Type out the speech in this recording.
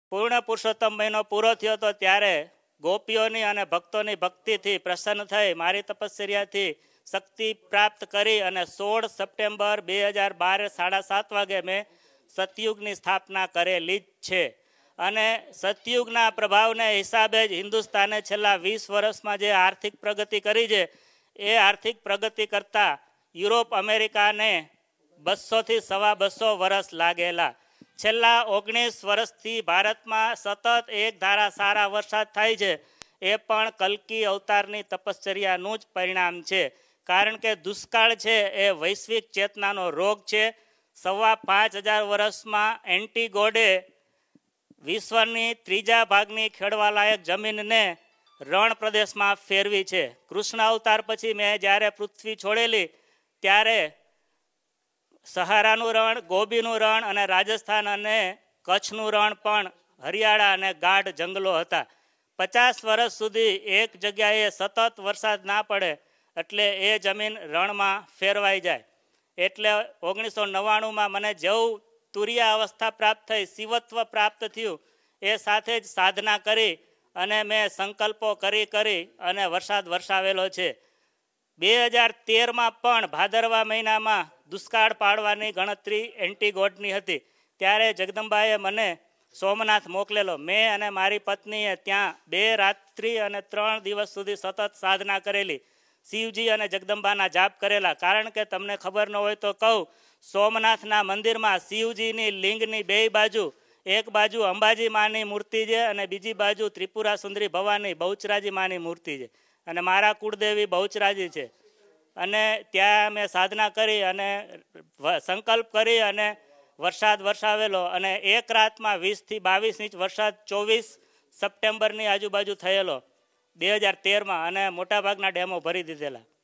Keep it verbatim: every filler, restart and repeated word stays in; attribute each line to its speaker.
Speaker 1: પૂર્ણ પુરુષોત્તમ મહિનો પૂરો થયો હતો ત્યારે ગોપીઓની અને ભક્તોની ભક્તિથી પ્રસન્ન થઈ મારી તપશ્ચર્યાથી શક્તિ પ્રાપ્ત કરી અને સોળ સપ્ટેમ્બર બે હજાર બાર સાડા સાત વાગે મેં સતયુગની સ્થાપના કરેલી જ છે. અને સતયુગના પ્રભાવને હિસાબે જ હિન્દુસ્તાને છેલ્લા વીસ વર્ષમાં જે આર્થિક પ્રગતિ કરી છે એ આર્થિક પ્રગતિ કરતાં યુરોપ અમેરિકાને બસોથી સવા બસો વર્ષ લાગેલા. છેલ્લા ઓગણીસ વર્ષથી ભારતમાં સતત એક ધારા સારા વરસાદ થાય છે એ પણ કલ્કી અવતારની તપશ્ચર્યાનું જ પરિણામ છે. કારણ કે દુષ્કાળ છે એ વૈશ્વિક ચેતનાનો રોગ છે. સવા પાંચ હજાર વર્ષમાં એન્ટીગોડે વિશ્વની ત્રીજા ભાગની ખેડવાલાયક જમીનને રણ પ્રદેશમાં ફેરવી છે. કૃષ્ણ અવતાર પછી મેં જ્યારે પૃથ્વી છોડેલી ત્યારે સહારાનું રણ, ગોબીનું રણ અને રાજસ્થાન અને કચ્છનું રણ પણ હરિયાળા અને ગાઢ જંગલો હતા. પચાસ વર્ષ સુધી એક જગ્યાએ સતત વરસાદ ના પડે એટલે એ જમીન રણમાં ફેરવાઈ જાય. એટલે ઓગણીસો નવ્વાણુંમાં મને જેવું તુરિયા અવસ્થા પ્રાપ્ત થઈ, શિવત્વ પ્રાપ્ત થયું, એ સાથે જ સાધના કરી અને મેં સંકલ્પો કરી કરી અને વરસાદ વરસાવેલો છે. બે હજાર તેરમાં પણ ભાદરવા મહિનામાં દુષ્કાળ પાડવાની ગણતરી એન્ટીગોડની હતી. ત્યારે જગદંબાએ મને સોમનાથ મોકલેલો. મેં અને મારી પત્નીએ ત્યાં બે રાત્રિ અને ત્રણ દિવસ સુધી સતત સાધના કરેલી. શિવજી અને જગદંબાના જાપ કરેલા. કારણ કે તમને ખબર ન હોય તો કહું, સોમનાથના મંદિરમાં શિવજીની લિંગની બે બાજુ, એક બાજુ અંબાજી માની મૂર્તિ છે અને બીજી બાજુ ત્રિપુરા સુંદરી ભવાની બહુચરાજી માની મૂર્તિ છે. અને મારા કુળદેવી બહુચરાજી છે. અને ત્યાં મેં સાધના કરી અને સંકલ્પ કરી અને વરસાદ વરસાવેલો. અને એક રાતમાં વીસથી બાવીસ ઇંચ વરસાદ ચોવીસ સપ્ટેમ્બરની આજુબાજુ થયેલો બે હજાર તેરમાં અને મોટાભાગના ડેમો ભરી દીધેલા.